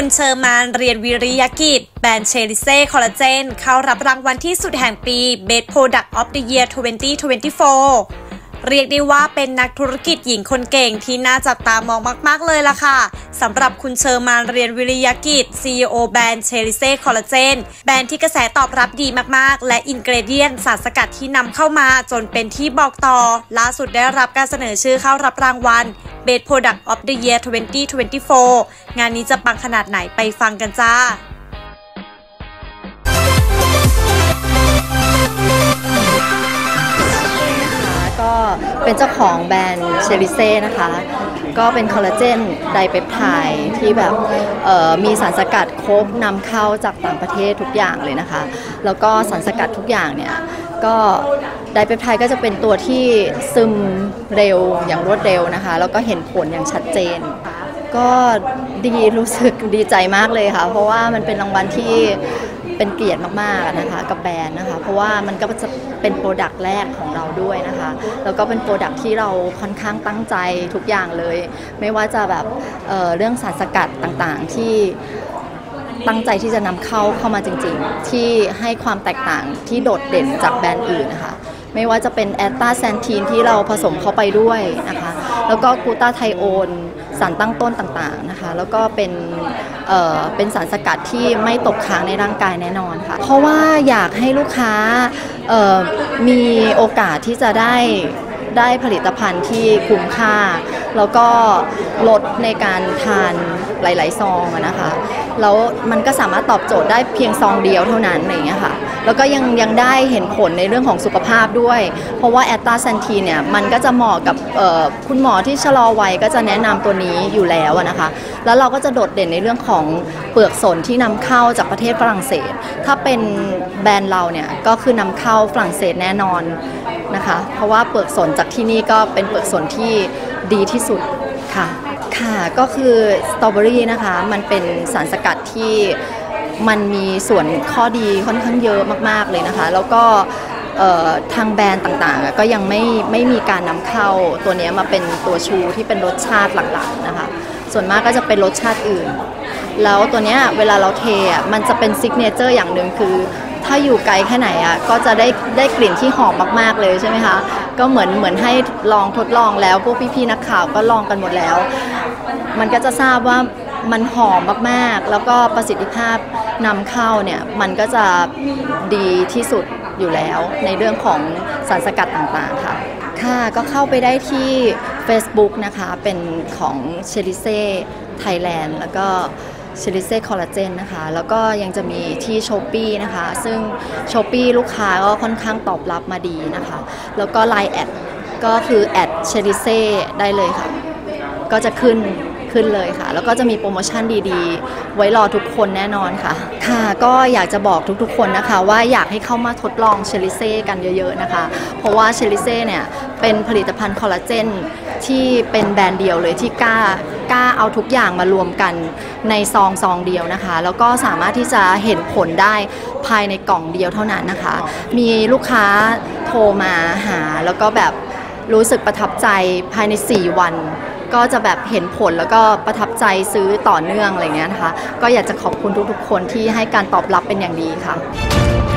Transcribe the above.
คุณเชอร์มานเรียนวิริยกิจแบรนด์เชลิเซ่คอลลาเจนเข้ารับรางวัลที่สุดแห่งปี Best Product of the Year 2024 เรียกได้ว่าเป็นนักธุรกิจหญิงคนเก่งที่น่าจับตามองมากๆเลยล่ะค่ะสำหรับคุณเชอร์มานเรียนวิริยกิจ CEO แบรนด์เชลิเซ่คอลลาเจนแบรนด์ที่กระแสตอบรับดีมากๆและอินกรีเดียนสารสกัดที่นำเข้ามาจนเป็นที่บอกต่อล่าสุดได้รับการเสนอชื่อเข้ารับรางวัล Best Product of the Year 2024 งานนี้จะปังขนาดไหนไปฟังกันจ้าก็เป็นเจ้าของแบรนด์เชลิเซ่นะคะก็เป็นคอลลาเจนไดเปปไทด์ที่แบบมีสารสกัดครบนำเข้าจากต่างประเทศทุกอย่างเลยนะคะแล้วก็สารสกัดทุกอย่างเนี่ยก็ไดเปปไทด์ก็จะเป็นตัวที่ซึมเร็วอย่างรวดเร็วนะคะแล้วก็เห็นผลอย่างชัดเจนก็รู้สึกดีใจมากเลยค่ะเพราะว่ามันเป็นรางวัลที่เป็นเกียรติมากๆนะคะกับแบรนด์นะคะเพราะว่ามันก็จะเป็นโปรดักต์แรกของเราด้วยนะคะแล้วก็เป็นโปรดักต์ที่เราค่อนข้างตั้งใจทุกอย่างเลยไม่ว่าจะแบบเรื่องสารสกัดต่างๆที่ตั้งใจที่จะนำเข้ามาจริงๆที่ให้ความแตกต่างที่โดดเด่นจากแบรนด์อื่นนะคะไม่ว่าจะเป็นแอสตาแซนทีนที่เราผสมเข้าไปด้วยนะคะแล้วก็กลูตาไทโอนสารตั้งต้นต่างๆนะคะแล้วก็เป็นสารสกัดที่ไม่ตกค้างในร่างกายแน่นอนค่ะเพราะว่าอยากให้ลูกค้ามีโอกาสที่จะได้ผลิตภัณฑ์ที่คุ้มค่าแล้วก็ลดในการทานหลายๆซองนะคะแล้วมันก็สามารถตอบโจทย์ได้เพียงซองเดียวเท่านั้นอะไรอย่างเงี้ยค่ะแล้วก็ยังได้เห็นผลในเรื่องของสุขภาพด้วยเพราะว่าแอสตาแซนทีนเนี่ยมันก็จะเหมาะกับคุณหมอที่ชะลอวัยก็จะแนะนำตัวนี้อยู่แล้วนะคะแล้วเราก็จะโดดเด่นในเรื่องของเปลือกสนที่นำเข้าจากประเทศฝรั่งเศสถ้าเป็นแบรนด์เราเนี่ยก็คือนำเข้าฝรั่งเศสแน่นอนนะคะเพราะว่าเปลือกสนจากที่นี่ก็เป็นเปลือกสนที่ดีที่สุดค่ะก็คือสตรอเบอรี่นะคะมันเป็นสารสกัดที่มันมีส่วนข้อดีค่อนข้างเยอะมากๆเลยนะคะแล้วก็ทางแบรนด์ต่างๆก็ยังไม่มีการนำเข้าตัวนี้มาเป็นตัวชูที่เป็นรสชาติหลักๆนะคะส่วนมากก็จะเป็นรสชาติอื่นแล้วตัวนี้เวลาเราเทมันจะเป็นซิกเนเจอร์อย่างหนึ่งคือถ้าอยู่ไกลแค่ไหนก็จะได้กลิ่นที่หอมมากๆเลยใช่ไหมคะก็เหมือนให้ลองทดลองแล้วพวกพี่ๆนักข่าวก็ลองกันหมดแล้วมันก็จะทราบว่ามันหอมมากๆแล้วก็ประสิทธิภาพนำเข้าเนี่ยมันก็จะดีที่สุดอยู่แล้วในเรื่องของสารสกัดต่างๆค่ะก็เข้าไปได้ที่ Facebook นะคะเป็นของเชลิเซ่ไทยแลนด์แล้วก็เชลิเซ่คอลลาเจนนะคะแล้วก็ยังจะมีที่ Shopee นะคะซึ่ง Shopee ลูกค้าก็ค่อนข้างตอบรับมาดีนะคะแล้วก็ Line แอดก็คือแอดเชลิเซ่ได้เลยค่ะก็จะขึ้นเลยค่ะแล้วก็จะมีโปรโมชั่นดีๆไว้รอทุกคนแน่นอนค่ะก็อยากจะบอกทุกๆคนนะคะว่าอยากให้เข้ามาทดลองเชลิเซ่กันเยอะๆนะคะเพราะว่าเชลิเซ่เนี่ยเป็นผลิตภัณฑ์คอลลาเจนที่เป็นแบรนด์เดียวเลยที่กล้าเอาทุกอย่างมารวมกันในซองเดียวนะคะแล้วก็สามารถที่จะเห็นผลได้ภายในกล่องเดียวเท่านั้นนะคะมีลูกค้าโทรมาหาแล้วก็แบบรู้สึกประทับใจภายใน4 วันก็จะแบบเห็นผลแล้วก็ประทับใจซื้อต่อเนื่องอะไรเงี้ยนะคะก็อยากจะขอบคุณทุกๆคนที่ให้การตอบรับเป็นอย่างดีค่ะ